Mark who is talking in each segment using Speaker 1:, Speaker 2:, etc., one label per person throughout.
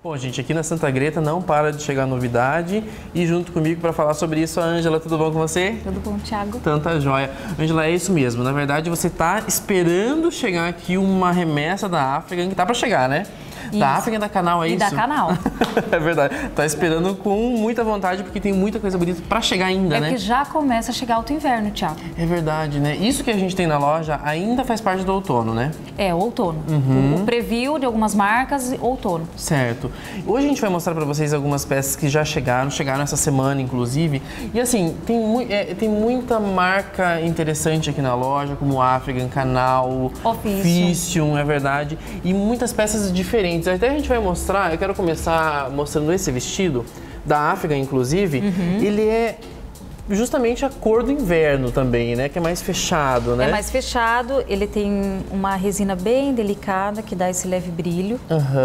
Speaker 1: Bom, gente, aqui na Santa Greta não para de chegar novidade e junto comigo para falar sobre isso, a Ângela, tudo bom com você?
Speaker 2: Tudo bom, Thiago?
Speaker 1: Tanta joia. Ângela, é isso mesmo, na verdade você está esperando chegar aqui uma remessa da África, que tá para chegar, né?
Speaker 2: Isso.
Speaker 1: Da África e da Canal, é
Speaker 2: e
Speaker 1: isso?
Speaker 2: E da Canal.
Speaker 1: É verdade. Tá esperando com muita vontade, porque tem muita coisa bonita para chegar ainda, né?
Speaker 2: É que já começa a chegar o inverno, Thiago.
Speaker 1: É verdade, né? Isso que a gente tem na loja ainda faz parte do outono, né?
Speaker 2: É, o outono. O preview de algumas marcas, outono.
Speaker 1: Certo. Hoje a gente vai mostrar para vocês algumas peças que já chegaram essa semana, inclusive. E assim, tem muita marca interessante aqui na loja, como African, Canal, Officium, é verdade. E muitas peças diferentes. Até a gente vai mostrar, eu quero começar mostrando esse vestido, da África, inclusive. Ele é justamente a cor do inverno também, né? Que é mais fechado, né?
Speaker 2: É mais fechado, ele tem uma resina bem delicada que dá esse leve brilho.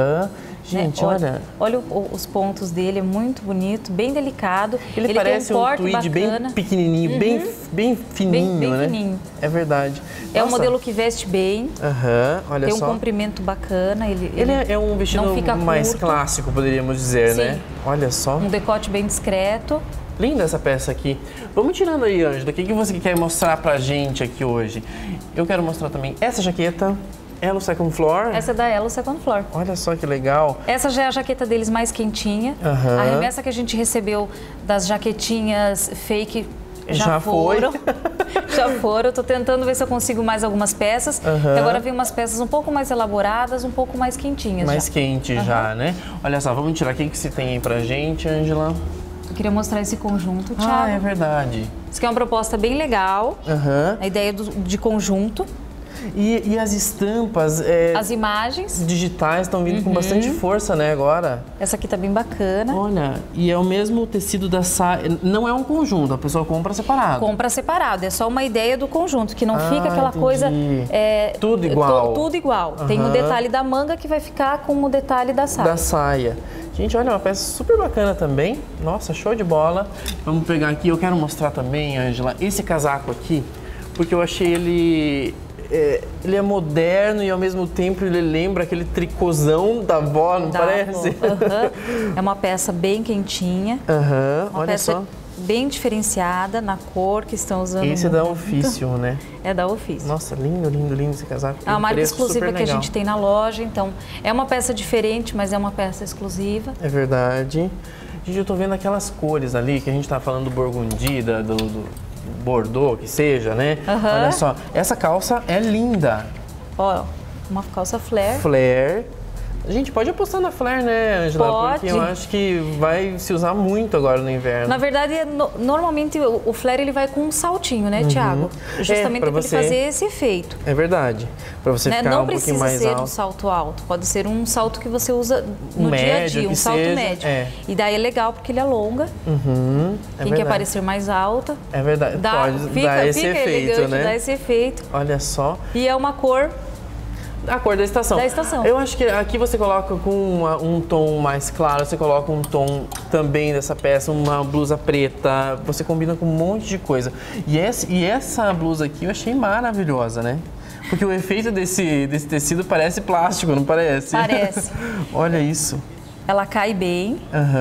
Speaker 1: Gente, olha...
Speaker 2: Olha os pontos dele, é muito bonito, bem delicado.
Speaker 1: Ele parece
Speaker 2: tem um corte
Speaker 1: tweed
Speaker 2: bacana.
Speaker 1: Bem pequenininho, bem fininho,
Speaker 2: bem
Speaker 1: né?
Speaker 2: Fininho.
Speaker 1: É verdade.
Speaker 2: É um modelo que veste bem.
Speaker 1: Olha
Speaker 2: tem
Speaker 1: só.
Speaker 2: Um comprimento bacana. Ele
Speaker 1: é um vestido mais clássico, poderíamos dizer,
Speaker 2: Sim.
Speaker 1: né? Olha só.
Speaker 2: Um decote bem discreto.
Speaker 1: Linda essa peça aqui. Vamos tirando aí, Ângela, o que você quer mostrar pra gente aqui hoje? Eu quero mostrar também essa jaqueta, Elo Second Floor.
Speaker 2: Essa é da Elo Second Floor.
Speaker 1: Olha só que legal.
Speaker 2: Essa já é a jaqueta deles mais quentinha. A remessa que a gente recebeu das jaquetinhas fake já foram. Já foram. Eu tô tentando ver se eu consigo mais algumas peças. E agora vem umas peças um pouco mais elaboradas, um pouco mais quentinhas.
Speaker 1: Mais quente já, né? Olha só, vamos tirar o que você tem aí pra gente, Ângela.
Speaker 2: Eu queria mostrar esse conjunto, Thiago.
Speaker 1: É verdade.
Speaker 2: Isso aqui é uma proposta bem legal. A ideia de conjunto.
Speaker 1: E as estampas...
Speaker 2: As imagens.
Speaker 1: Digitais estão vindo com bastante força, né, agora.
Speaker 2: Essa aqui tá bem bacana.
Speaker 1: Olha, e é o mesmo tecido da saia. Não é um conjunto, a pessoa compra separado.
Speaker 2: Compra separado, é só uma ideia do conjunto, que não fica aquela coisa...
Speaker 1: tudo igual.
Speaker 2: Tudo igual. Tem o detalhe da manga que vai ficar com o detalhe da saia.
Speaker 1: Da saia. Gente, olha, uma peça super bacana também. Nossa, show de bola. Vamos pegar aqui, eu quero mostrar também, Ângela, esse casaco aqui, porque eu achei ele é moderno e ao mesmo tempo ele lembra aquele tricôzão da avó, não parece?
Speaker 2: É uma peça bem quentinha. Uma
Speaker 1: olha
Speaker 2: peça
Speaker 1: só.
Speaker 2: Bem diferenciada na cor que estão usando.
Speaker 1: Esse é da Officium, né?
Speaker 2: É da Officium.
Speaker 1: Nossa, lindo, lindo, lindo esse casaco.
Speaker 2: É uma marca exclusiva que a gente tem na loja, então é uma peça diferente, mas é uma peça exclusiva.
Speaker 1: É verdade. Gente, eu tô vendo aquelas cores ali que a gente tá falando do burgundy, do Bordeaux, que seja, né? Olha só, essa calça é linda.
Speaker 2: Ó, uma calça flare.
Speaker 1: Flare. A gente pode apostar na flare, né, Ângela?
Speaker 2: Pode.
Speaker 1: Porque eu acho que vai se usar muito agora no inverno.
Speaker 2: Na verdade, normalmente o flare ele vai com um saltinho, né, Thiago? Justamente para ele fazer esse efeito.
Speaker 1: É verdade. Para você ficar um pouquinho mais alto.
Speaker 2: Não precisa ser um salto alto. Pode ser um salto que você usa no dia a dia, um salto médio. E daí é legal porque ele alonga. Quem quer parecer mais alta.
Speaker 1: É verdade. Pode dar esse efeito, né?
Speaker 2: Dá esse efeito.
Speaker 1: Olha só.
Speaker 2: E é uma cor...
Speaker 1: A cor da estação.
Speaker 2: Da estação.
Speaker 1: Eu acho que aqui você coloca com um tom mais claro, você coloca um tom também dessa peça, uma blusa preta, você combina com um monte de coisa. E essa blusa aqui eu achei maravilhosa, né? Porque o efeito desse tecido parece plástico, não parece?
Speaker 2: Parece.
Speaker 1: Olha isso.
Speaker 2: Ela cai bem,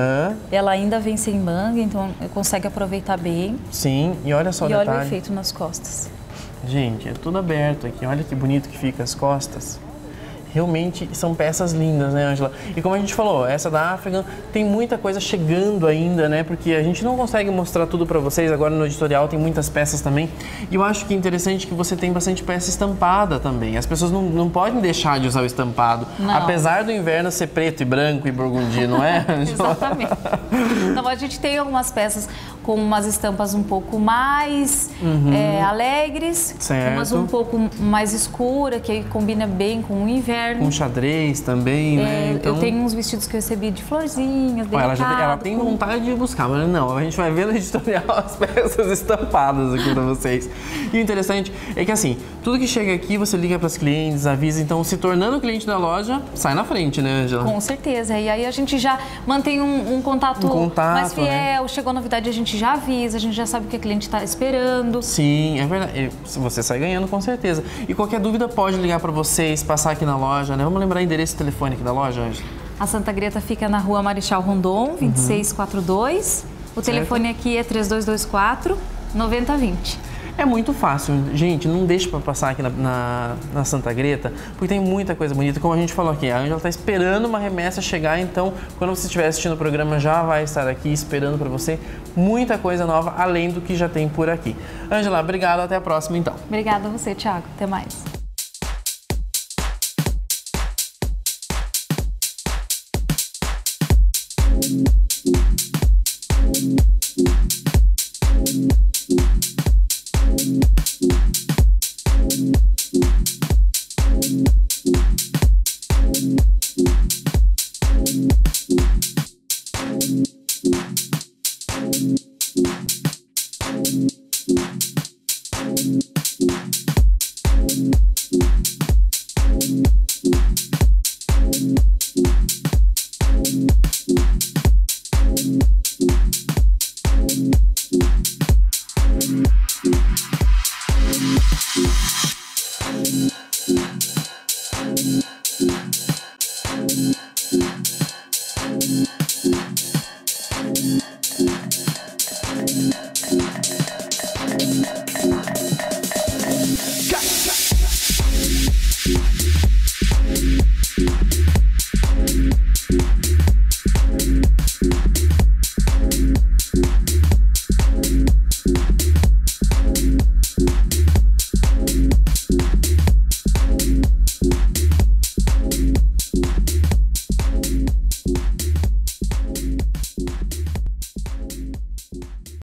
Speaker 2: ela ainda vem sem manga, então consegue aproveitar bem.
Speaker 1: Sim, e olha só o detalhe.
Speaker 2: E olha o efeito nas costas.
Speaker 1: Gente, é tudo aberto aqui, olha que bonito que fica as costas. Realmente são peças lindas, né, Ângela? E como a gente falou, essa da African tem muita coisa chegando ainda, né? Porque a gente não consegue mostrar tudo pra vocês, agora no editorial tem muitas peças também. E eu acho que é interessante que você tem bastante peça estampada também. As pessoas não podem deixar de usar o estampado.
Speaker 2: Não.
Speaker 1: Apesar do inverno ser preto e branco e burgundy, não é, Ângela?
Speaker 2: Exatamente. Então a gente tem algumas peças com umas estampas um pouco mais alegres, umas um pouco mais escuras, que combina bem com o inverno.
Speaker 1: Com xadrez também, né?
Speaker 2: Então... Eu tenho uns vestidos que eu recebi de florzinhas, delicado.
Speaker 1: Ela tem vontade de buscar, mas não, a gente vai ver no editorial as peças estampadas aqui pra vocês. E o interessante é que assim, tudo que chega aqui você liga pras clientes, avisa, então se tornando cliente da loja, sai na frente, né, Ângela?
Speaker 2: Com certeza, e aí a gente já mantém um contato mais fiel, né? Chegou a novidade, a gente já avisa, a gente já sabe o que a cliente está esperando.
Speaker 1: Sim, é verdade. Você sai ganhando com certeza. E qualquer dúvida pode ligar para vocês, passar aqui na loja, né? Vamos lembrar o endereço de telefone aqui da loja, Ângela?
Speaker 2: 3672-2200. 3672-2200. A Santa Greta fica na Rua Marechal Rondon, 2642. O telefone aqui é 3224-9020.
Speaker 1: É muito fácil, gente, não deixe para passar aqui na Santa Greta, porque tem muita coisa bonita, como a gente falou aqui, a Ângela está esperando uma remessa chegar, então quando você estiver assistindo o programa já vai estar aqui esperando para você muita coisa nova, além do que já tem por aqui. Ângela, obrigado, até a próxima então.
Speaker 2: Obrigada a você, Thiago, até mais.